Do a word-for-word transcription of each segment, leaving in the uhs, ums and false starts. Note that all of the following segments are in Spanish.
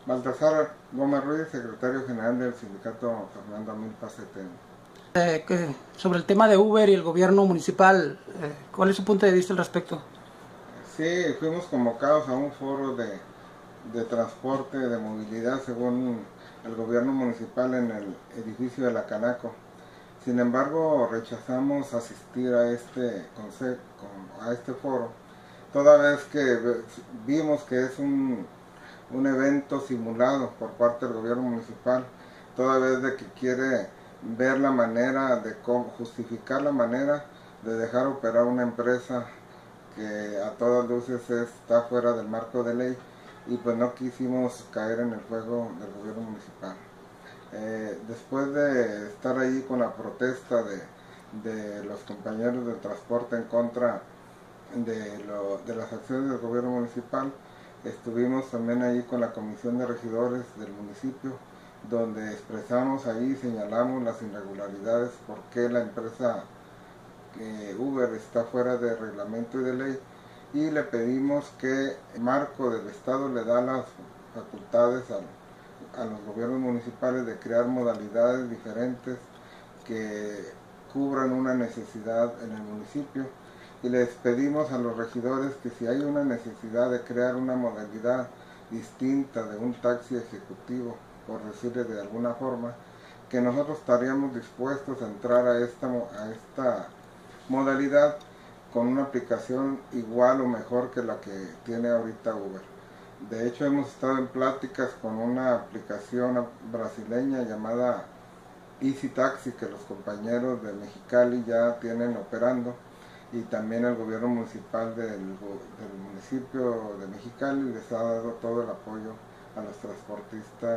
Baltasar Gómez Ruiz, secretario general del sindicato Fernando Milpas C T N. Eh, que, sobre el tema de Uber y el gobierno municipal, eh, ¿cuál es su punto de vista al respecto? Sí, fuimos convocados a un foro de, de transporte, de movilidad, según el gobierno municipal en el edificio de la Canaco. Sin embargo, rechazamos asistir a este consejo, a este foro, toda vez que vimos que es un, un evento simulado por parte del gobierno municipal, toda vez de que quiere ver la manera de cómo justificar la manera de dejar operar una empresa que a todas luces está fuera del marco de ley, y pues no quisimos caer en el juego del gobierno municipal. Eh, después de estar ahí con la protesta de, de los compañeros del transporte en contra de, lo, de las acciones del gobierno municipal, estuvimos también ahí con la comisión de regidores del municipio, donde expresamos ahí, señalamos las irregularidades, por qué la empresa eh, Uber está fuera de reglamento y de ley, y le pedimos que el marco del Estado le da las facultades al a los gobiernos municipales de crear modalidades diferentes que cubran una necesidad en el municipio, y les pedimos a los regidores que si hay una necesidad de crear una modalidad distinta de un taxi ejecutivo, por decirle de alguna forma, que nosotros estaríamos dispuestos a entrar a esta, a esta modalidad con una aplicación igual o mejor que la que tiene ahorita Uber. De hecho, hemos estado en pláticas con una aplicación brasileña llamada Easy Taxi, que los compañeros de Mexicali ya tienen operando, y también el gobierno municipal del, del municipio de Mexicali les ha dado todo el apoyo a los transportistas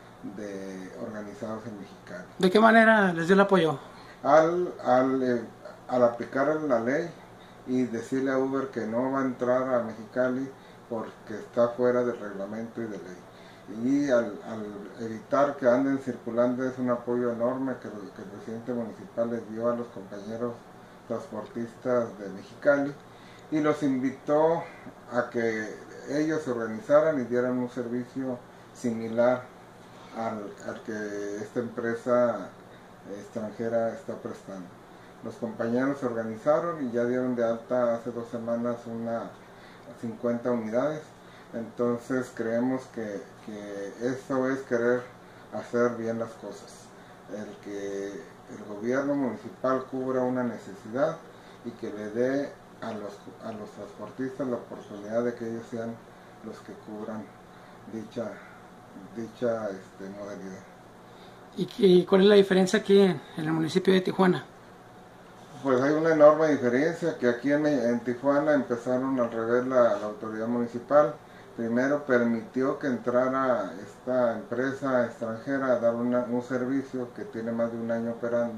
de, organizados en Mexicali. ¿De qué manera les dio el apoyo? Al, al, eh, al aplicar la ley y decirle a Uber que no va a entrar a Mexicali porque está fuera del reglamento y de ley, y al, al evitar que anden circulando, es un apoyo enorme que, que el presidente municipal les dio a los compañeros transportistas de Mexicali, y los invitó a que ellos se organizaran y dieran un servicio similar al, al que esta empresa extranjera está prestando. Los compañeros se organizaron y ya dieron de alta hace dos semanas una cincuenta unidades. Entonces creemos que, que eso es querer hacer bien las cosas, el que el gobierno municipal cubra una necesidad y que le dé a los, a los transportistas la oportunidad de que ellos sean los que cubran dicha, dicha este, modalidad. ¿Y, ¿Y cuál es la diferencia aquí en, en el municipio de Tijuana? Pues hay una enorme diferencia, que aquí en, en Tijuana empezaron al revés la, la autoridad municipal. Primero permitió que entrara esta empresa extranjera a dar una, un servicio que tiene más de un año operando,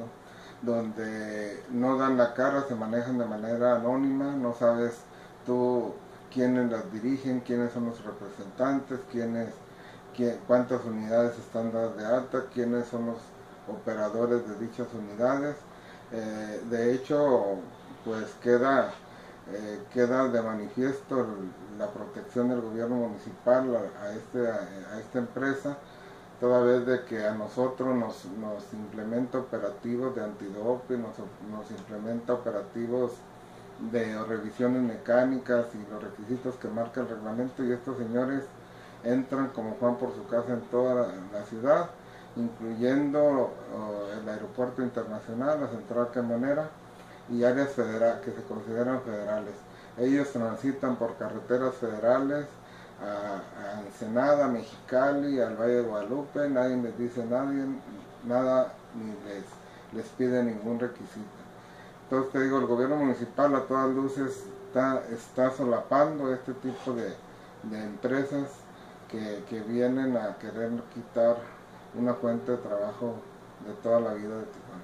donde no dan la cara, se manejan de manera anónima, no sabes tú quiénes las dirigen, quiénes son los representantes, quiénes, quién, cuántas unidades están dadas de alta, quiénes son los operadores de dichas unidades. Eh, de hecho, pues queda, eh, queda de manifiesto el, la protección del gobierno municipal a, a, este, a, a esta empresa, toda vez de que a nosotros nos, nos implementa operativos de antidoping, nos, nos implementa operativos de revisiones mecánicas y los requisitos que marca el reglamento, y estos señores entran como Juan por su casa en toda la, la ciudad, incluyendo uh, el aeropuerto internacional, la central camionera y áreas federales que se consideran federales. Ellos transitan por carreteras federales a, a Ensenada, Mexicali, al Valle de Guadalupe, nadie les dice nadie, nada, ni les, les pide ningún requisito. Entonces te digo, el gobierno municipal a todas luces está, está solapando este tipo de, de empresas que, que vienen a querer quitar una fuente de trabajo de toda la vida de Tijuana.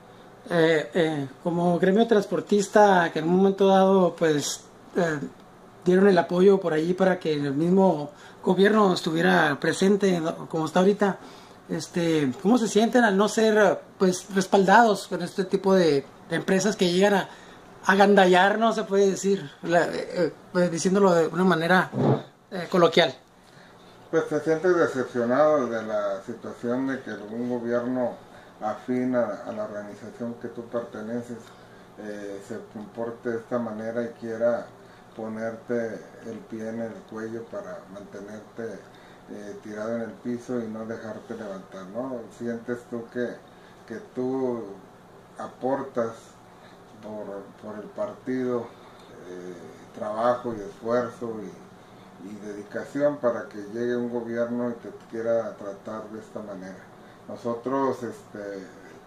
Eh, eh, como gremio transportista, que en un momento dado pues eh, dieron el apoyo por allí para que el mismo gobierno estuviera presente como está ahorita, este, ¿cómo se sienten al no ser pues respaldados con este tipo de, de empresas que llegan a agandallar, no se puede decir, la, eh, pues, diciéndolo de una manera eh, coloquial? Pues te sientes decepcionado de la situación de que un gobierno afín a, a la organización que tú perteneces eh, se comporte de esta manera y quiera ponerte el pie en el cuello para mantenerte eh, tirado en el piso y no dejarte levantar, ¿no? Sientes tú que, que tú aportas por, por el partido eh, trabajo y esfuerzo y y dedicación para que llegue un gobierno y te quiera tratar de esta manera. Nosotros este,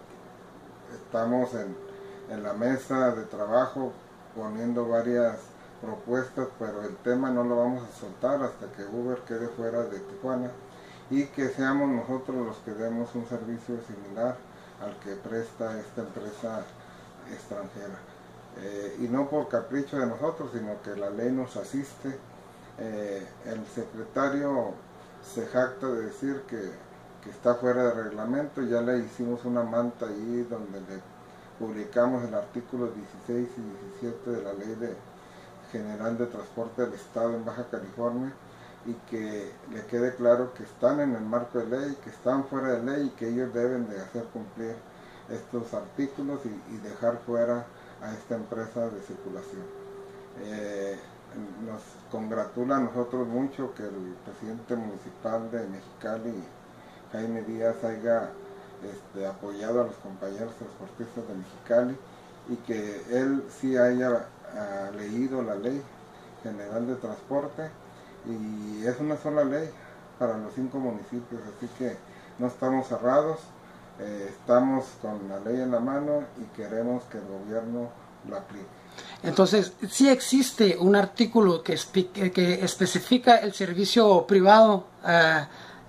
estamos en, en la mesa de trabajo poniendo varias propuestas, pero el tema no lo vamos a soltar hasta que Uber quede fuera de Tijuana y que seamos nosotros los que demos un servicio similar al que presta esta empresa extranjera. Eh, y no por capricho de nosotros, sino que la ley nos asiste. Eh, el secretario se jacta de decir que, que está fuera de reglamento. Ya le hicimos una manta ahí donde le publicamos el artículo dieciséis y diecisiete de la Ley de General de Transporte del Estado en Baja California, y que le quede claro que están en el marco de ley, que están fuera de ley y que ellos deben de hacer cumplir estos artículos y, y dejar fuera a esta empresa de circulación. Eh, nos congratula a nosotros mucho que el presidente municipal de Mexicali, Jaime Díaz, haya este, apoyado a los compañeros transportistas de Mexicali y que él sí haya uh, leído la Ley General de Transporte, y es una sola ley para los cinco municipios, así que no estamos cerrados, eh, estamos con la ley en la mano y queremos que el gobierno la aplique. Entonces, sí existe un artículo que, que especifica el servicio privado uh,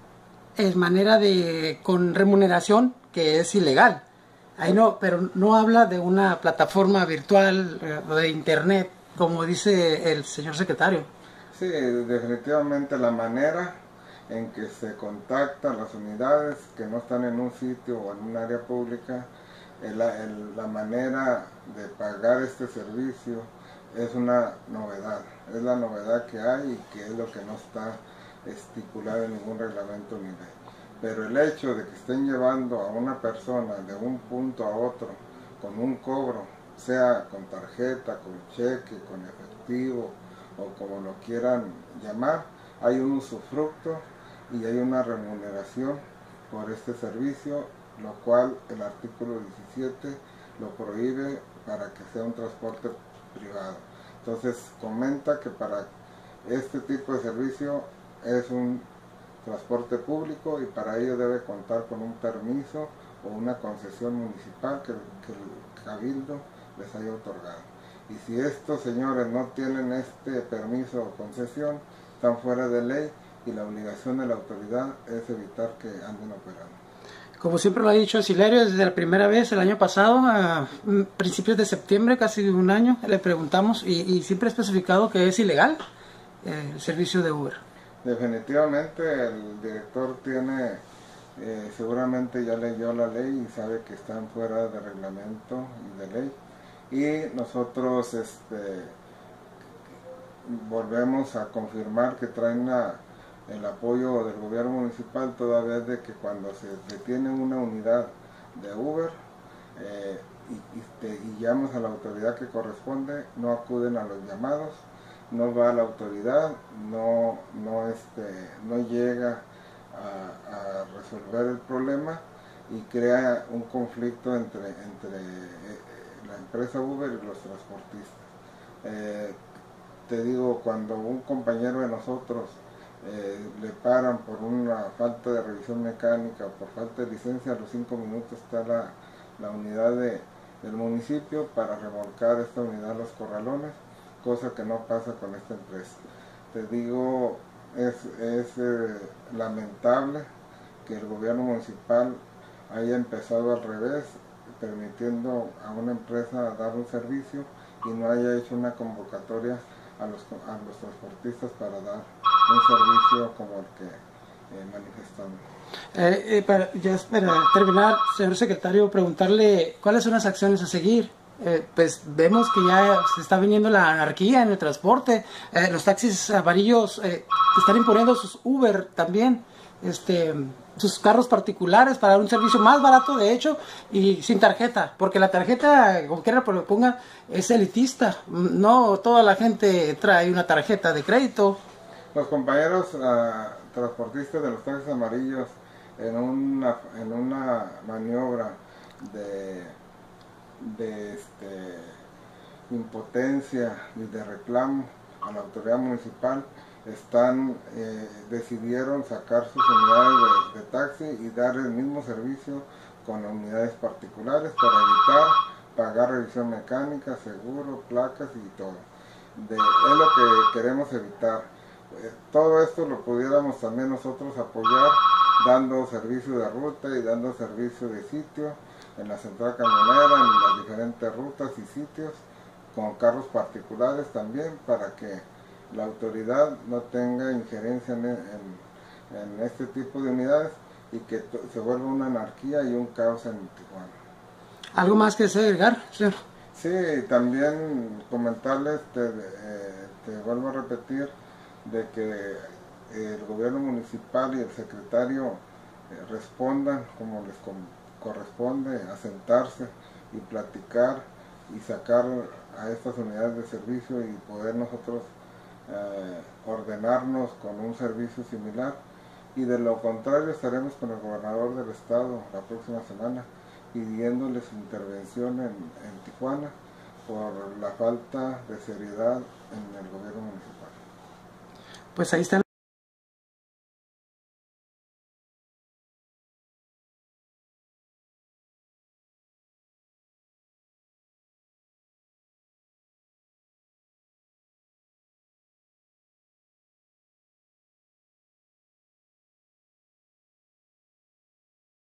en manera de con remuneración, que es ilegal. Ahí no, pero no habla de una plataforma virtual o uh, de internet, como dice el señor secretario. Sí, definitivamente la manera en que se contactan las unidades que no están en un sitio o en un área pública, el, el, la manera de pagar este servicio es una novedad, es la novedad que hay y que es lo que no está estipulado en ningún reglamento ni ley. Pero el hecho de que estén llevando a una persona de un punto a otro con un cobro, sea con tarjeta, con cheque, con efectivo o como lo quieran llamar, hay un usufructo y hay una remuneración por este servicio, lo cual el artículo diecisiete lo prohíbe para que sea un transporte privado. Entonces comenta que para este tipo de servicio es un transporte público y para ello debe contar con un permiso o una concesión municipal que, que el cabildo les haya otorgado. Y si estos señores no tienen este permiso o concesión, están fuera de ley y la obligación de la autoridad es evitar que anden operando. Como siempre lo ha dicho Silerio, desde la primera vez el año pasado, a principios de septiembre, casi un año, le preguntamos y, y siempre ha especificado que es ilegal eh, el servicio de Uber. Definitivamente el director tiene, eh, seguramente ya leyó la ley y sabe que están fuera de reglamento y de ley. Y nosotros este, volvemos a confirmar que traen la, el apoyo del gobierno municipal, toda vez de que cuando se detiene una unidad de Uber eh, y, y, te, y llamas a la autoridad que corresponde, no acuden a los llamados, no va a la autoridad, no, no, este, no llega a, a resolver el problema y crea un conflicto entre, entre eh, la empresa Uber y los transportistas. Eh, te digo, cuando un compañero de nosotros eh, le paran por una falta de revisión mecánica o por falta de licencia, a los cinco minutos está la, la unidad de, del municipio para remolcar esta unidad a los corralones, cosa que no pasa con esta empresa. Te digo, es, es eh, lamentable que el gobierno municipal haya empezado al revés, permitiendo a una empresa dar un servicio y no haya hecho una convocatoria a los, a los transportistas para dar un servicio como el que eh, manifestamos. Eh, eh, para, ya para terminar, señor secretario, preguntarle cuáles son las acciones a seguir eh, pues vemos que ya se está viniendo la anarquía en el transporte. Eh, los taxis amarillos eh, están imponiendo sus Uber también, este, sus carros particulares para un servicio más barato, de hecho, y sin tarjeta, porque la tarjeta, como quiera que lo ponga, es elitista. No toda la gente trae una tarjeta de crédito. Los compañeros uh, transportistas de los taxis amarillos, en una, en una maniobra de, de este, impotencia y de reclamo a la autoridad municipal, están eh, decidieron sacar sus unidades de, de taxi y dar el mismo servicio con unidades particulares para evitar pagar revisión mecánica, seguro, placas y todo. De, es lo que queremos evitar. Eh, todo esto lo pudiéramos también nosotros apoyar dando servicio de ruta y dando servicio de sitio en la central camionera, en las diferentes rutas y sitios, con carros particulares también, para que la autoridad no tenga injerencia en, en, en este tipo de unidades y que se vuelva una anarquía y un caos en Tijuana. ¿Algo más que agregar, señor? Sí, también comentarles, te, eh, te vuelvo a repetir, de que el gobierno municipal y el secretario eh, respondan como les corresponde, a sentarse y platicar y sacar a estas unidades de servicio y poder nosotros eh, ordenarnos con un servicio similar, y de lo contrario estaremos con el gobernador del estado la próxima semana pidiéndole su intervención en, en Tijuana por la falta de seriedad en el gobierno municipal. Pues ahí están